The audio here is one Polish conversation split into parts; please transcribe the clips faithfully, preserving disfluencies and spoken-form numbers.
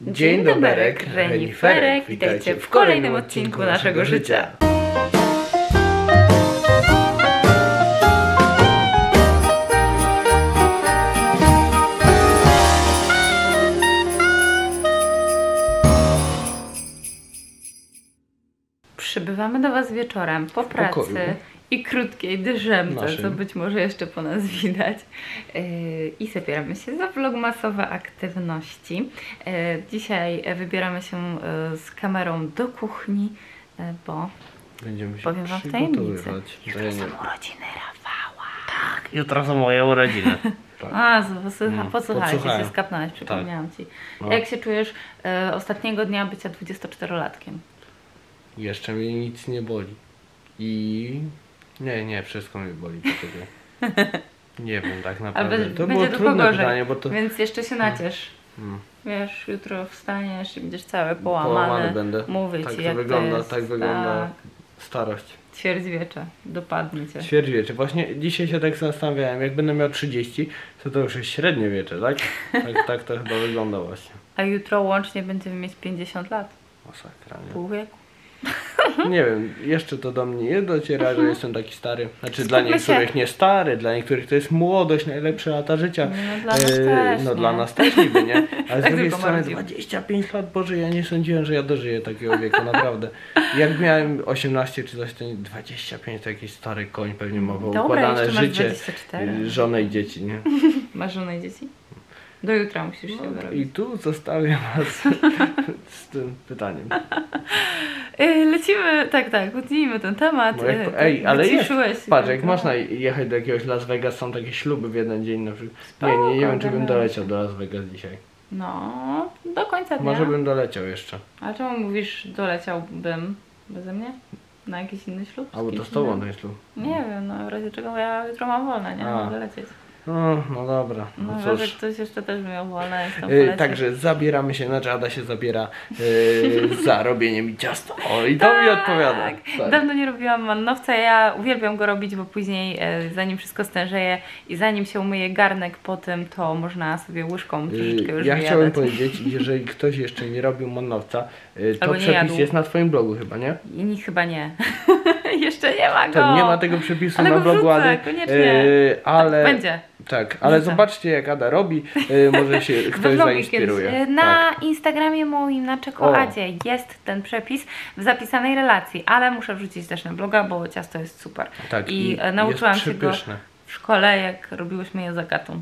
Dzień doberek, reniferek, witajcie w kolejnym odcinku naszego życia. Przybywamy do Was wieczorem po pracy pokoju. i krótkiej drzemce, Naszym. co być może jeszcze po nas widać. Yy, I zabieramy się za vlogmasowe aktywności. Yy, dzisiaj wybieramy się yy, z kamerą do kuchni, yy, bo Będziemy się powiem Wam w tajemnicy. przygotowywać. Jutro Ja są nie- urodziny Rafała. Tak, jutro są moje urodziny. Tak. A, posłucha, Mm, posłuchajcie, podsłuchałem. się skapnąłeś, przypomniałam Ci. No. Jak się czujesz yy, ostatniego dnia bycia dwudziestoczterolatkiem? Jeszcze mnie nic nie boli. I... Nie, nie, wszystko mnie boli po tobie. Nie wiem, tak Ale naprawdę. będzie, To będzie było tylko trudne gorzej, pytanie, bo to... więc jeszcze się naciesz. Mm. Wiesz, jutro wstaniesz i będziesz cały Połamany połamany. będę. Mówię Tak Ci, to jak wygląda, to jest. tak wygląda Tak. starość. Ćwierćwiecza, dopadnie Cię. Ćwierćwiecze. Właśnie dzisiaj się tak zastanawiałem, jak będę miał trzydzieści, to to już jest średniowiecze, tak? Tak, tak to chyba wygląda właśnie. A jutro łącznie będziemy mieć pięćdziesiąt lat. Masakra, nie? Pół wieku. Nie wiem, jeszcze to do mnie nie dociera, że jestem taki stary. Znaczy Skupmy dla się. niektórych nie stary, dla niektórych to jest młodość, najlepsze lata życia. No dla nas E, też, No nie? dla nas też niby, nie? Ale z Tak drugiej tylko strony marudzimy. dwadzieścia pięć lat, Boże, ja nie sądziłem, że ja dożyję takiego wieku, naprawdę. Jak miałem osiemnaście czy coś, to nie- dwadzieścia pięć to jakiś stary koń pewnie ma Dobra, układane jeszcze masz życie, dwadzieścia cztery. y, żonę i dzieci, nie? Masz żonę i dzieci? Do jutra musisz się No, wyrobić. I tu zostawiam was z tym pytaniem. Ej, Lecimy, tak, tak, utnijmy ten temat. Bo jak, Ej, ej, ale jest, wyciszyłeś patrz, go. jak można jechać do jakiegoś Las Vegas, są takie śluby w jeden dzień na przykład. Nie, nie, nie wiem, czy bym Spoko, doleciał do Las Vegas dzisiaj. No, do końca dnia. Może bym doleciał jeszcze. Ale czemu mówisz, doleciałbym beze mnie? Na jakiś inny ślub? Z Albo to kimś z tobą innym? ten ślub. Nie wiem, no w razie czego ja jutro mam wolne, nie? A. Mogę lecieć. No, no dobra, No, no w razie cóż. ktoś jeszcze też miał wolne, jestem Yy, polecieć. także zabieramy się, znaczy Ada się zabiera yy, za robienie mi ciasta. O, i to mi odpowiada. Tak. Dawno nie robiłam mannowca, ja uwielbiam go robić, bo później e, zanim wszystko stężeje i zanim się umyje garnek po tym, to można sobie łyżką troszeczkę Yy, już ja wyjadać. chciałem powiedzieć, jeżeli ktoś jeszcze nie robił mannowca, yy, to Albo nie przepis jadł. jest na twoim blogu chyba, nie? I nie, chyba nie. Jeszcze nie ma go. To nie ma tego przepisu Ale na go blogu wrzucę, Ady, koniecznie. yy, ale... Tak, będzie. Tak, ale Wrzucę. zobaczcie jak Ada robi, yy, może się We ktoś vlogu zainspiruje. kiedyś. E, Na Tak. Instagramie moim, na czekoladzie jest ten przepis w zapisanej relacji, ale muszę wrzucić też na bloga, bo ciasto jest super. Tak, I, i e, nauczyłam jest się go przepyszne. w szkole, jak robiłyśmy je z Agatą.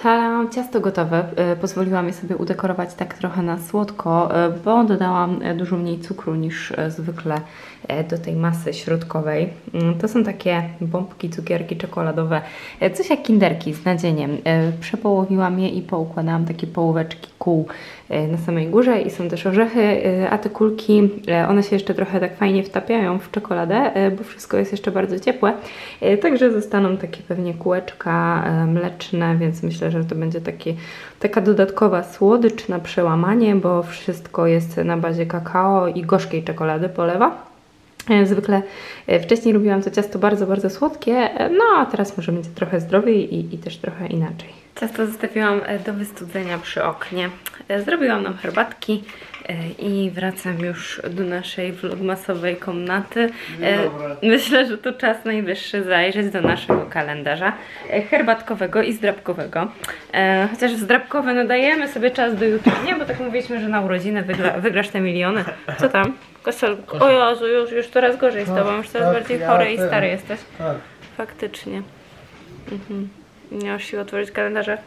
ustalam ciasto gotowe. Pozwoliłam je sobie udekorować tak trochę na słodko, bo dodałam dużo mniej cukru niż zwykle do tej masy środkowej. To są takie bombki, cukierki czekoladowe, coś jak kinderki z nadzieniem. Przepołowiłam je i poukładałam takie połóweczki kół na samej górze i są też orzechy, a te kulki, one się jeszcze trochę tak fajnie wtapiają w czekoladę, bo wszystko jest jeszcze bardzo ciepłe, także zostaną takie pewnie kółeczka mleczne, więc myślę, że to będzie taki, taka dodatkowa słodycz na przełamanie, bo wszystko jest na bazie kakao i gorzkiej czekolady polewa. Zwykle wcześniej lubiłam to ciasto bardzo, bardzo słodkie, no a teraz może będzie trochę zdrowiej i, i też trochę inaczej. Ciasto zostawiłam do wystudzenia przy oknie. Zrobiłam nam herbatki i wracam już do naszej vlogmasowej komnaty. Myślę, że to czas najwyższy zajrzeć do naszego kalendarza herbatkowego i zdrabkowego. Chociaż w zdrabkowe nadajemy sobie czas do jutra, nie? Bo tak mówiliśmy, że na urodziny wygra, wygrasz te miliony. Co tam? Koselku. O Jezu, już, już coraz gorzej z tobą, już coraz bardziej chory i stary jesteś. Faktycznie. Mhm. Nie masz siły otworzyć kalendarza?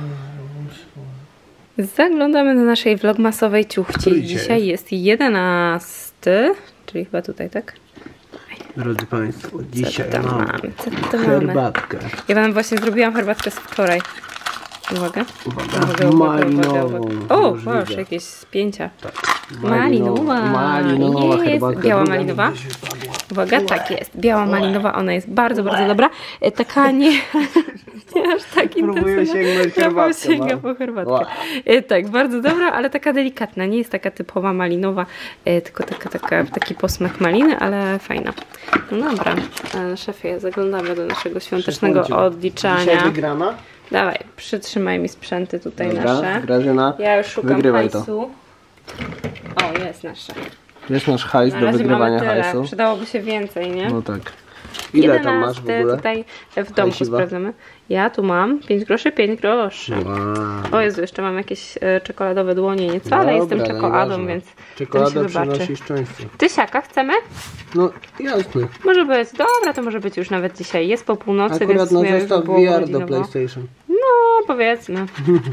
Zaglądamy do naszej vlogmasowej ciuchci. Dzisiaj jest jedenasty, czyli chyba tutaj, tak? Drodzy Państwo, dzisiaj Co mam mamy? Co to herbatkę. Mamy? Ja Wam właśnie zrobiłam herbatkę z wczoraj. Uwaga. Uwaga. Uwaga, uwaga, Malinową. uwaga, uwaga. O, masz jakieś spięcia. Tak. Malinowa. Malinowa jest. herbatka. Biała malinowa. Uwaga, tak jest. Biała malinowa, ona jest bardzo, bardzo dobra. Taka nie, nie aż tak Próbuję sięgnąć intensywna. Sięga no. po herbatkę. E, tak, bardzo dobra, ale taka delikatna. Nie jest taka typowa malinowa, e, tylko taka, taka, taki posmak maliny, ale fajna. No dobra, e, szefie, zaglądamy do naszego świątecznego odliczania. Dzisiaj wygrana? Dawaj, przytrzymaj mi sprzęty tutaj Dobra, nasze. Grażyna, Ja już szukam wygrywaj hajsu. To. O, jest nasze. Jest nasz hajs Na do razie wygrywania mamy tyle. hajsu. Przydałoby się więcej, nie? No tak. Ile tam masz w ogóle? Tutaj w domku Hajsiwa? sprawdzamy. Ja tu mam pięć groszy, pięć groszy. Wow. O Jezu, jeszcze mam jakieś e, czekoladowe dłonie, nieco, ale Dobra, jestem czekoladą, nieważne. więc Czekolada tam się zobaczy. przynosi szczęście. Tysiaka chcemy? No jasne. Może być. Dobra, to może być już nawet dzisiaj. Jest po północy, Akurat więc na w sumie już zestaw było V R do godzinowo. PlayStation. No, powiedzmy.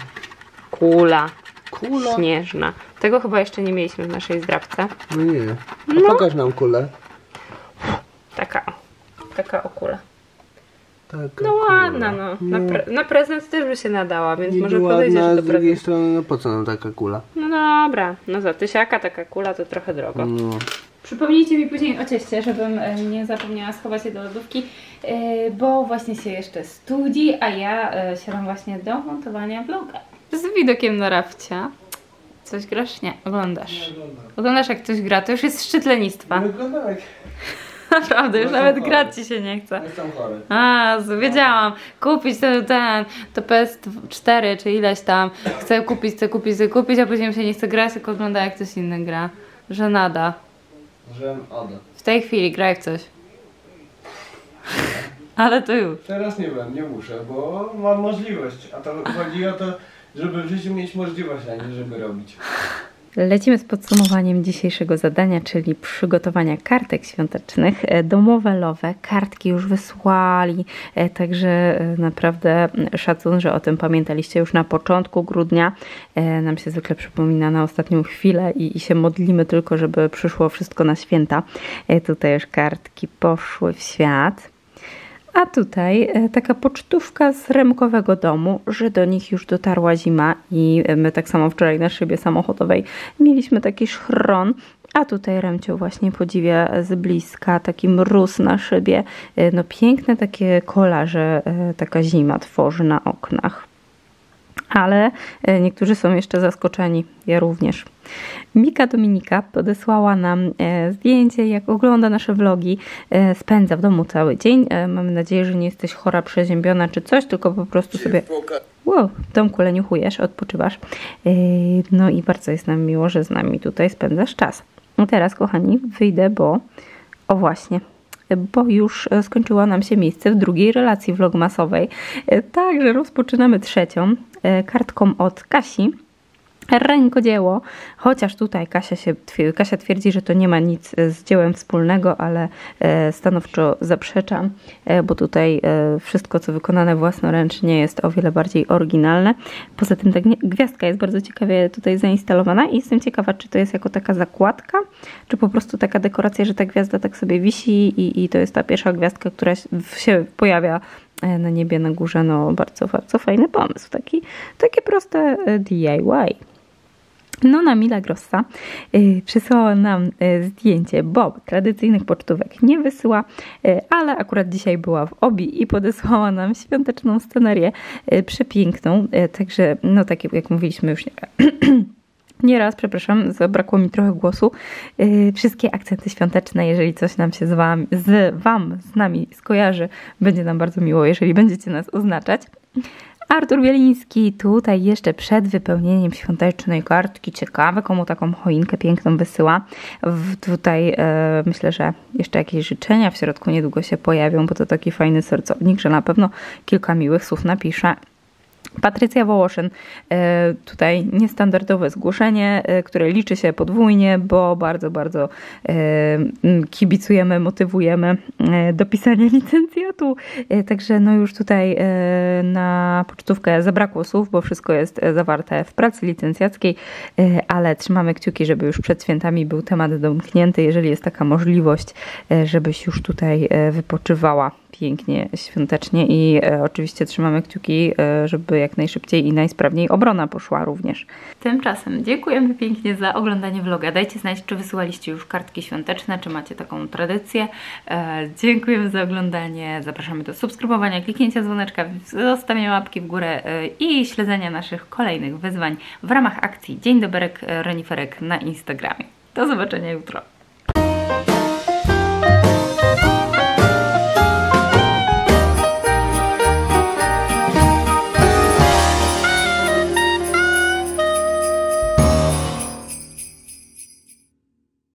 Kula. Kula? Śnieżna. Tego chyba jeszcze nie mieliśmy w naszej zdrabce. No nie. A No. pokaż nam kulę. Taka o. Taka o kula. Taka No kula. ładna, no. Na, pre na prezent też by się nadała, więc Niby może ładna, podejdziesz a do z drugiej prezentu. strony, no po co nam taka kula? No dobra, no za tysiaka taka kula to trochę drogo. No. Przypomnijcie mi później o cieście, żebym e, nie zapomniała schować je do lodówki, e, bo właśnie się jeszcze studzi, a ja e, siadam właśnie do montowania vloga. Z widokiem na rafcia. Coś grasz? Nie, oglądasz. Oglądasz jak ktoś gra, to już jest szczyt lenistwa. Wygląda jak... Naprawdę, już No, nawet chory. grać ci się nie chce. Jestem chory. A, wiedziałam. Kupić ten, ten, to P S cztery czy ileś tam. Chcę kupić, chcę kupić, chcę kupić, a później mi się nie chce grać, tylko ogląda jak ktoś inny gra. Że nada. Że oda. W tej chwili graj w coś. Ale to już. Teraz nie wiem, nie muszę, bo mam możliwość. A to chodzi o to, żeby w życiu mieć możliwość, a nie żeby robić. Lecimy z podsumowaniem dzisiejszego zadania, czyli przygotowania kartek świątecznych. Domowe lowe, kartki już wysłali, także naprawdę szacun, że o tym pamiętaliście już na początku grudnia. Nam się zwykle przypomina na ostatnią chwilę i, i się modlimy tylko, żeby przyszło wszystko na święta. Tutaj już kartki poszły w świat. A tutaj taka pocztówka z remkowego domu, że do nich już dotarła zima i my tak samo wczoraj na szybie samochodowej mieliśmy taki szchron, a tutaj Remcio właśnie podziwia z bliska taki mróz na szybie. No piękne takie kolaże taka zima tworzy na oknach. Ale niektórzy są jeszcze zaskoczeni, ja również. Mika Dominika podesłała nam zdjęcie, jak ogląda nasze vlogi, spędza w domu cały dzień. Mamy nadzieję, że nie jesteś chora, przeziębiona czy coś, tylko po prostu sobie wow, w domku leniuchujesz, odpoczywasz. No i bardzo jest nam miło, że z nami tutaj spędzasz czas. No teraz, kochani, wyjdę, bo o właśnie, bo już skończyło nam się miejsce w drugiej relacji vlogmasowej. Także rozpoczynamy trzecią kartką od Kasi. rękodzieło, chociaż tutaj Kasia, się, Kasia twierdzi, że to nie ma nic z dziełem wspólnego, ale stanowczo zaprzeczam, bo tutaj wszystko, co wykonane własnoręcznie, jest o wiele bardziej oryginalne. Poza tym ta gwiazdka jest bardzo ciekawie tutaj zainstalowana i jestem ciekawa, czy to jest jako taka zakładka, czy po prostu taka dekoracja, że ta gwiazda tak sobie wisi i, i to jest ta pierwsza gwiazdka, która się pojawia na niebie, na górze. No bardzo, bardzo fajny pomysł. Taki, takie proste D I Y. Nona Milagrossa y, przysłała nam y, zdjęcie, bo tradycyjnych pocztówek nie wysyła, y, ale akurat dzisiaj była w Obi i podesłała nam świąteczną scenerię y, przepiękną, y, także no tak jak mówiliśmy już nie Nieraz, przepraszam, zabrakło mi trochę głosu. Yy, wszystkie akcenty świąteczne, jeżeli coś nam się z wam, z wam, z nami skojarzy, będzie nam bardzo miło, jeżeli będziecie nas oznaczać. Artur Bieliński tutaj jeszcze przed wypełnieniem świątecznej kartki. Ciekawe, komu taką choinkę piękną wysyła. W, tutaj e, myślę, że jeszcze jakieś życzenia w środku niedługo się pojawią, bo to taki fajny sercownik, że na pewno kilka miłych słów napisze. Patrycja Wołoszyn, tutaj niestandardowe zgłoszenie, które liczy się podwójnie, bo bardzo, bardzo kibicujemy, motywujemy do pisania licencjatu. Także no już tutaj na pocztówkę zabrakło słów, bo wszystko jest zawarte w pracy licencjackiej, ale trzymamy kciuki, żeby już przed świętami był temat domknięty, jeżeli jest taka możliwość, żebyś już tutaj wypoczywała pięknie, świątecznie i e, oczywiście trzymamy kciuki, e, żeby jak najszybciej i najsprawniej obrona poszła również. Tymczasem dziękujemy pięknie za oglądanie vloga. Dajcie znać, czy wysyłaliście już kartki świąteczne, czy macie taką tradycję. E, dziękujemy za oglądanie. Zapraszamy do subskrybowania, kliknięcia dzwoneczka, zostawienia łapki w górę e, i śledzenia naszych kolejnych wyzwań w ramach akcji Dzień Doberek Reniferek na Instagramie. Do zobaczenia jutro.